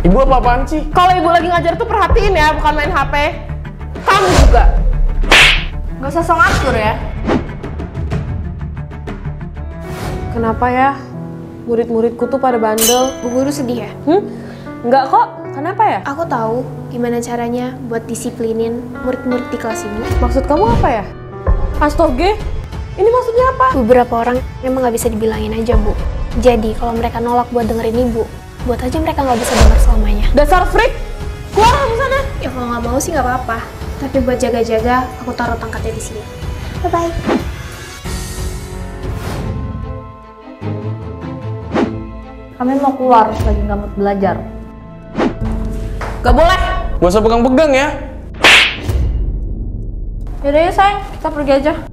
Ibu apa-apaan sih? Kalau ibu lagi ngajar tuh perhatiin ya, bukan main HP. Kamu juga. Gak usah sok ngatur ya. Kenapa ya? Murid-muridku tuh pada bandel. Bu guru sedih ya? Enggak kok. Kenapa ya? Aku tahu gimana caranya buat disiplinin murid-murid di kelas ini. Maksud kamu apa ya? Astoge? Ini maksudnya apa? Beberapa orang emang nggak bisa dibilangin aja, Bu. Jadi kalau mereka nolak buat dengerin ibu, buat aja mereka nggak bisa denger selamanya. Dasar freak! Keluar kamu sana! Ya kalau nggak mau sih nggak apa-apa. Tapi buat jaga-jaga, aku taruh tongkatnya di sini. Bye-bye. Kami mau keluar lagi nggak mau belajar. Gak boleh! Gak usah pegang-pegang ya. Yaudah ya sayang, kita pergi aja.